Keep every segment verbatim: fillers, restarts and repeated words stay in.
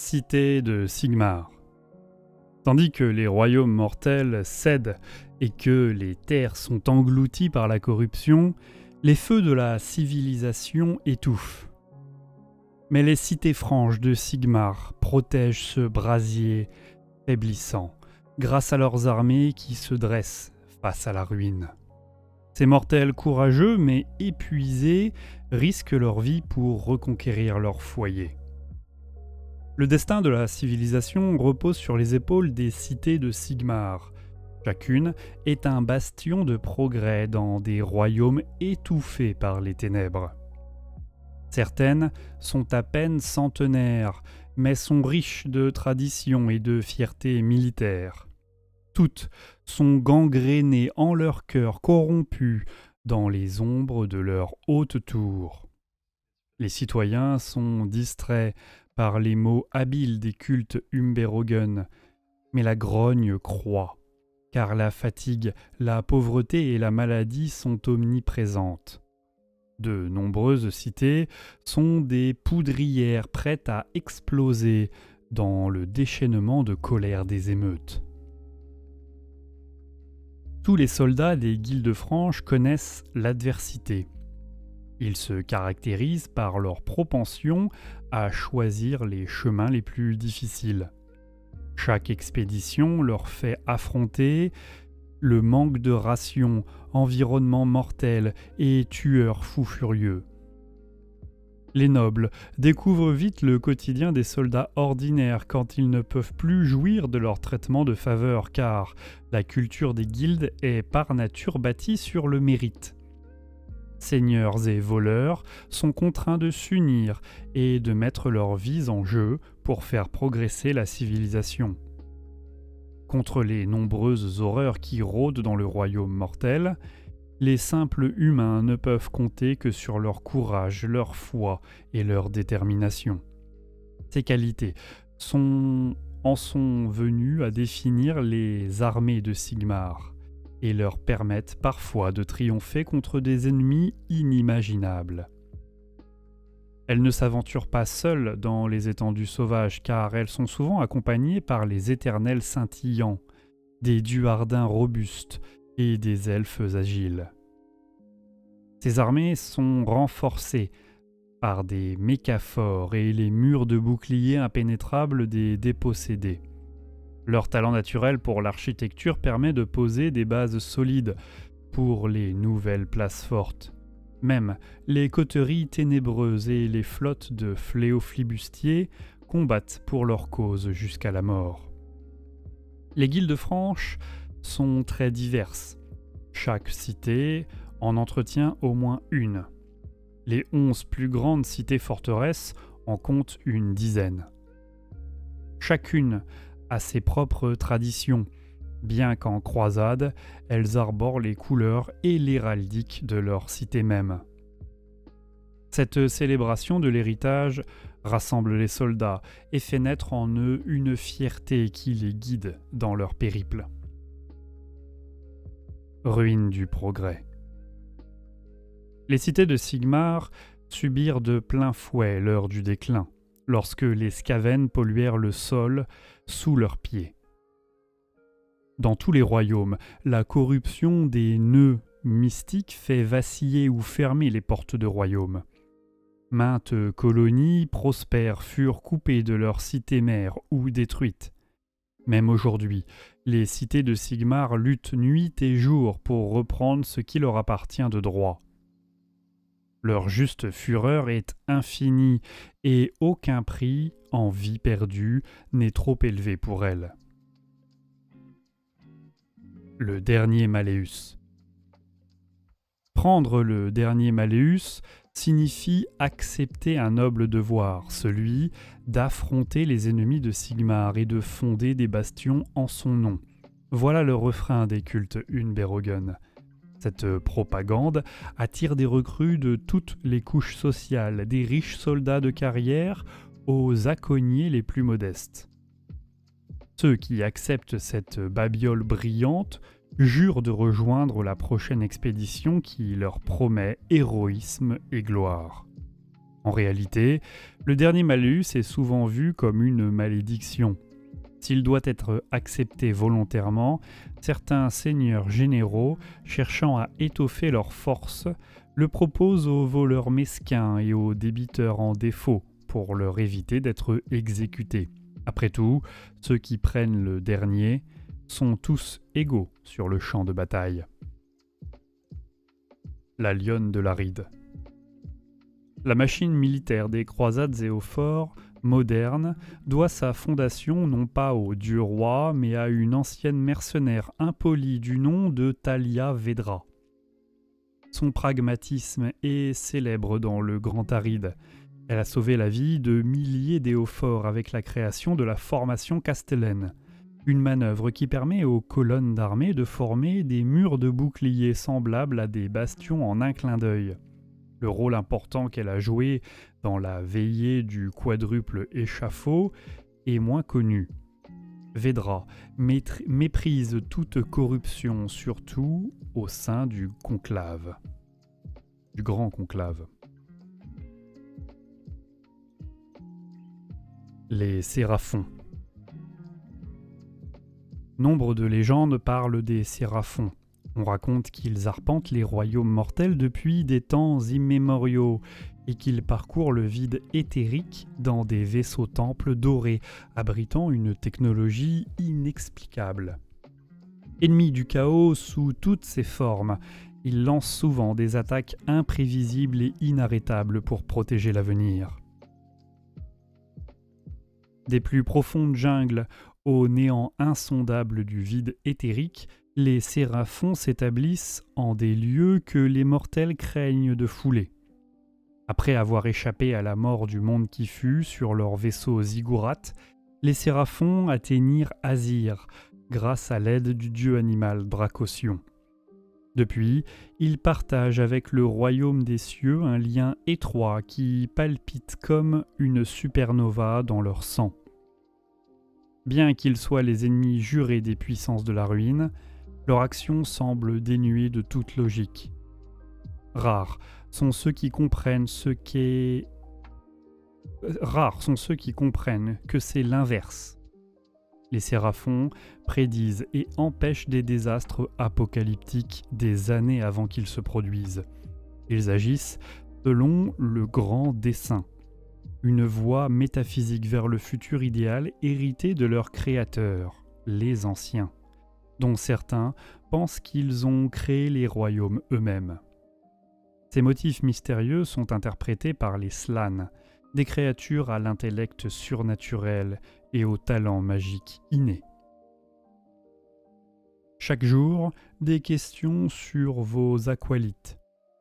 Cité de Sigmar. Tandis que les royaumes mortels cèdent et que les terres sont englouties par la corruption, les feux de la civilisation étouffent. Mais les cités franches de Sigmar protègent ce brasier faiblissant, grâce à leurs armées qui se dressent face à la ruine. Ces mortels courageux mais épuisés risquent leur vie pour reconquérir leur foyer. Le destin de la civilisation repose sur les épaules des cités de Sigmar. Chacune est un bastion de progrès dans des royaumes étouffés par les ténèbres. Certaines sont à peine centenaires, mais sont riches de traditions et de fierté militaire. Toutes sont gangrénées en leur cœur corrompu dans les ombres de leur haute tour. Les citoyens sont distraits par les mots habiles des cultes Umberogun, mais la grogne croît, car la fatigue, la pauvreté et la maladie sont omniprésentes. De nombreuses cités sont des poudrières prêtes à exploser dans le déchaînement de colère des émeutes. Tous les soldats des guildes franches connaissent l'adversité. Ils se caractérisent par leur propension à choisir les chemins les plus difficiles. Chaque expédition leur fait affronter le manque de rations, environnement mortel et tueurs fous furieux. Les nobles découvrent vite le quotidien des soldats ordinaires quand ils ne peuvent plus jouir de leur traitement de faveur, car la culture des guildes est par nature bâtie sur le mérite. Seigneurs et voleurs sont contraints de s'unir et de mettre leurs vies en jeu pour faire progresser la civilisation. Contre les nombreuses horreurs qui rôdent dans le royaume mortel, les simples humains ne peuvent compter que sur leur courage, leur foi et leur détermination. Ces qualités sont, en sont venues à définir les armées de Sigmar et leur permettent parfois de triompher contre des ennemis inimaginables. Elles ne s'aventurent pas seules dans les étendues sauvages, car elles sont souvent accompagnées par les éternels scintillants, des duardins robustes et des elfes agiles. Ces armées sont renforcées par des mécaphores et les murs de boucliers impénétrables des dépossédés. Leur talent naturel pour l'architecture permet de poser des bases solides pour les nouvelles places fortes. Même les coteries ténébreuses et les flottes de fléaux-flibustiers combattent pour leur cause jusqu'à la mort. Les guildes franches sont très diverses. Chaque cité en entretient au moins une. Les onze plus grandes cités-forteresses en comptent une dizaine. Chacune a ses propres traditions, bien qu'en croisade, elles arborent les couleurs et l'héraldique de leur cité même. Cette célébration de l'héritage rassemble les soldats et fait naître en eux une fierté qui les guide dans leur périple. Ruine du progrès. Les cités de Sigmar subirent de plein fouet l'heure du déclin, lorsque les Skaven polluèrent le sol sous leurs pieds. Dans tous les royaumes, la corruption des nœuds mystiques fait vaciller ou fermer les portes de royaumes. Maintes colonies prospères furent coupées de leurs cités-mères ou détruites. Même aujourd'hui, les cités de Sigmar luttent nuit et jour pour reprendre ce qui leur appartient de droit. Leur juste fureur est infinie et aucun prix en vie perdue n'est trop élevé pour elles. Le dernier Malleus. Prendre le dernier Malleus signifie accepter un noble devoir, celui d'affronter les ennemis de Sigmar et de fonder des bastions en son nom. Voilà le refrain des cultes Umberogun. Cette propagande attire des recrues de toutes les couches sociales, des riches soldats de carrière aux aconniers les plus modestes. Ceux qui acceptent cette babiole brillante jurent de rejoindre la prochaine expédition qui leur promet héroïsme et gloire. En réalité, le dernier malus est souvent vu comme une malédiction. S'il doit être accepté volontairement, certains seigneurs généraux, cherchant à étoffer leurs forces, le proposent aux voleurs mesquins et aux débiteurs en défaut, pour leur éviter d'être exécutés. Après tout, ceux qui prennent le dernier sont tous égaux sur le champ de bataille. La lionne de l'Aride. La machine militaire des croisades et aux forts modernes doit sa fondation non pas au dieu roi, mais à une ancienne mercenaire impolie du nom de Thalia Vedra. Son pragmatisme est célèbre dans le Grand Aride. Elle a sauvé la vie de milliers d'éophores avec la création de la formation castellaine, une manœuvre qui permet aux colonnes d'armée de former des murs de boucliers semblables à des bastions en un clin d'œil. Le rôle important qu'elle a joué dans la veillée du quadruple échafaud est moins connu. Vedra méprise toute corruption, surtout au sein du conclave, du grand conclave. Les Séraphons. Nombre de légendes parlent des Séraphons. On raconte qu'ils arpentent les royaumes mortels depuis des temps immémoriaux et qu'ils parcourent le vide éthérique dans des vaisseaux-temples dorés, abritant une technologie inexplicable. Ennemis du chaos sous toutes ses formes, ils lancent souvent des attaques imprévisibles et inarrêtables pour protéger l'avenir. Des plus profondes jungles au néant insondable du vide éthérique, les Séraphons s'établissent en des lieux que les mortels craignent de fouler. Après avoir échappé à la mort du monde qui fut sur leur vaisseau Ziggurat, les Séraphons atteignirent Azir grâce à l'aide du dieu animal Dracossion. Depuis, ils partagent avec le royaume des cieux un lien étroit qui palpite comme une supernova dans leur sang. Bien qu'ils soient les ennemis jurés des puissances de la ruine, leur action semble dénuée de toute logique. Rares sont ceux qui comprennent ce qu'est... Rares sont ceux qui comprennent que c'est l'inverse. Les Séraphons prédisent et empêchent des désastres apocalyptiques des années avant qu'ils se produisent. Ils agissent selon le grand dessein, une voie métaphysique vers le futur idéal hérité de leurs créateurs, les anciens, dont certains pensent qu'ils ont créé les royaumes eux-mêmes. Ces motifs mystérieux sont interprétés par les Slanes, des créatures à l'intellect surnaturel et au talent magique inné. Chaque jour, des questions sur vos acolytes.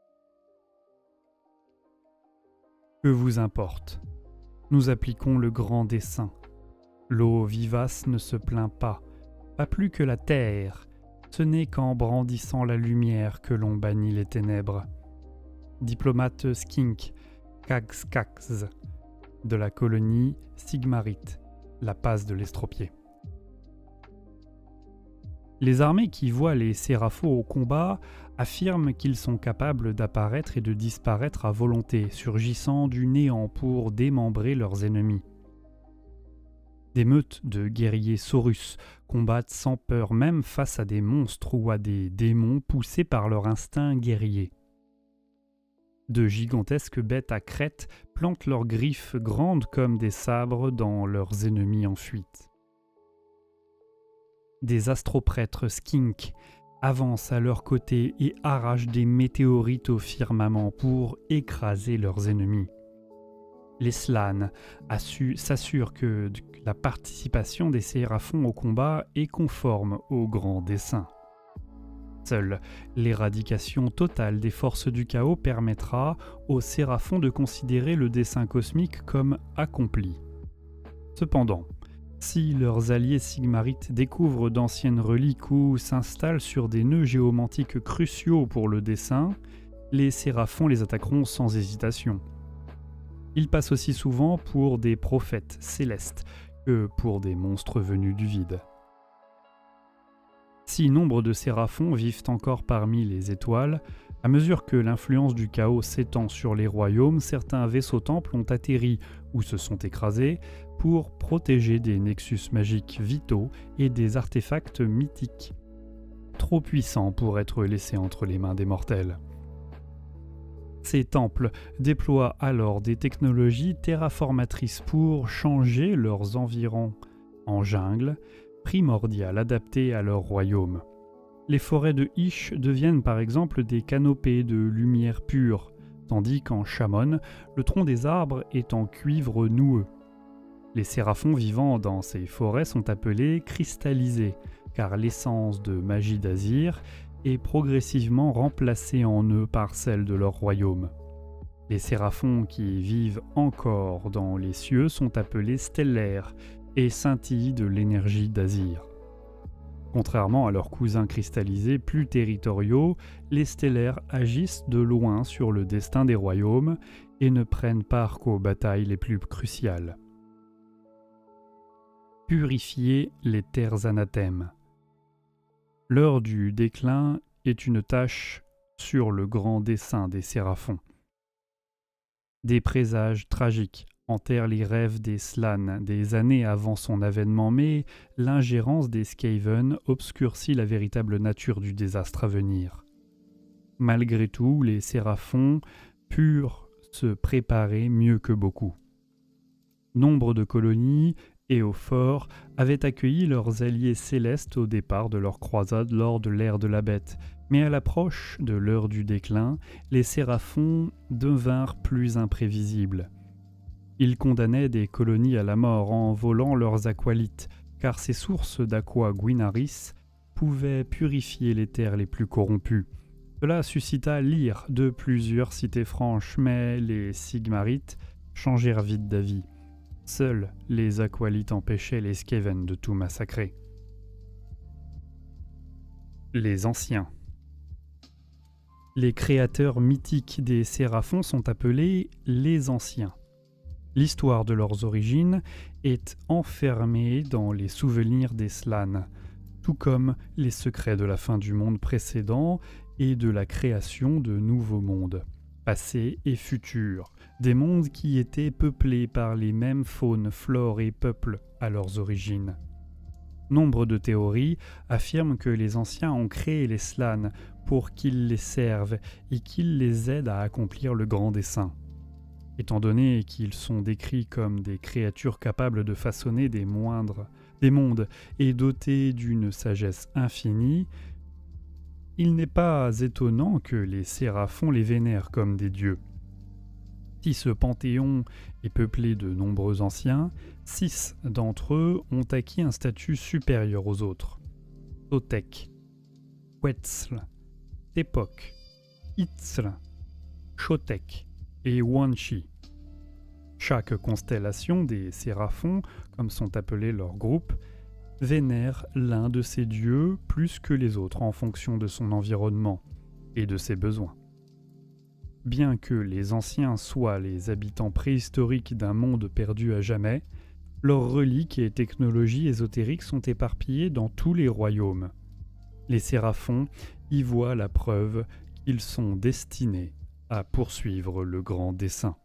Que vous importe? Nous appliquons le grand dessein. L'eau vivace ne se plaint pas, pas plus que la terre. Ce n'est qu'en brandissant la lumière que l'on bannit les ténèbres. Diplomate Skink, Kaxkax, de la colonie Sigmarite, la passe de l'estropié. Les armées qui voient les Séraphos au combat affirment qu'ils sont capables d'apparaître et de disparaître à volonté, surgissant du néant pour démembrer leurs ennemis. Des meutes de guerriers saurus combattent sans peur même face à des monstres ou à des démons poussés par leur instinct guerrier. De gigantesques bêtes à crête plantent leurs griffes grandes comme des sabres dans leurs ennemis en fuite. Des astroprêtres skinks avancent à leur côté et arrachent des météorites au firmament pour écraser leurs ennemis. Les Slanes s'assurent que la participation des Séraphons au combat est conforme au grand dessein. Seule l'éradication totale des forces du chaos permettra aux Séraphons de considérer le dessein cosmique comme accompli. Cependant, si leurs alliés sigmarites découvrent d'anciennes reliques ou s'installent sur des nœuds géomantiques cruciaux pour le dessein, les Séraphons les attaqueront sans hésitation. Ils passent aussi souvent pour des prophètes célestes que pour des monstres venus du vide. Si nombre de séraphons vivent encore parmi les étoiles, à mesure que l'influence du chaos s'étend sur les royaumes, certains vaisseaux-temples ont atterri ou se sont écrasés pour protéger des nexus magiques vitaux et des artefacts mythiques, trop puissants pour être laissés entre les mains des mortels. Ces temples déploient alors des technologies terraformatrices pour changer leurs environs en jungle, primordiales adaptées à leur royaume. Les forêts de Hysh deviennent par exemple des canopées de lumière pure, tandis qu'en Chamon, le tronc des arbres est en cuivre noueux. Les séraphons vivant dans ces forêts sont appelés cristallisés, car l'essence de magie d'Azir est progressivement remplacée en eux par celle de leur royaume. Les séraphons qui vivent encore dans les cieux sont appelés stellaires et scintillent de l'énergie d'Azir. Contrairement à leurs cousins cristallisés plus territoriaux, les stellaires agissent de loin sur le destin des royaumes et ne prennent part qu'aux batailles les plus cruciales. Purifier les terres anathèmes. L'heure du déclin est une tâche sur le grand dessein des séraphons. Des présages tragiques enterrent les rêves des Slann des années avant son avènement, mais l'ingérence des Skaven obscurcit la véritable nature du désastre à venir. Malgré tout, les séraphons purent se préparer mieux que beaucoup. Nombre de colonies et au fort avaient accueilli leurs alliés célestes au départ de leur croisade lors de l'ère de la Bête, mais à l'approche de l'heure du déclin, les séraphons devinrent plus imprévisibles. Ils condamnaient des colonies à la mort en volant leurs aqualites, car ces sources d'aqua Guinaris pouvaient purifier les terres les plus corrompues. Cela suscita l'ire de plusieurs cités franches, mais les Sigmarites changèrent vite d'avis. Seuls les aqualites empêchaient les Skaven de tout massacrer. Les anciens. Les créateurs mythiques des séraphons sont appelés les anciens. L'histoire de leurs origines est enfermée dans les souvenirs des Slann, tout comme les secrets de la fin du monde précédent et de la création de nouveaux mondes, passés et futurs, des mondes qui étaient peuplés par les mêmes faunes, flores et peuples à leurs origines. Nombre de théories affirment que les anciens ont créé les Slann pour qu'ils les servent et qu'ils les aident à accomplir le grand dessein. Étant donné qu'ils sont décrits comme des créatures capables de façonner des moindres, des mondes et dotés d'une sagesse infinie, il n'est pas étonnant que les séraphons les vénèrent comme des dieux. Si ce panthéon est peuplé de nombreux anciens, six d'entre eux ont acquis un statut supérieur aux autres. Totek, Quetzal, Tepok, Itzl, Chotek et Wanshi. Chaque constellation des séraphons, comme sont appelés leurs groupes, vénère l'un de ces dieux plus que les autres en fonction de son environnement et de ses besoins. Bien que les anciens soient les habitants préhistoriques d'un monde perdu à jamais, leurs reliques et technologies ésotériques sont éparpillées dans tous les royaumes. Les séraphons y voient la preuve qu'ils sont destinés à poursuivre le grand dessein.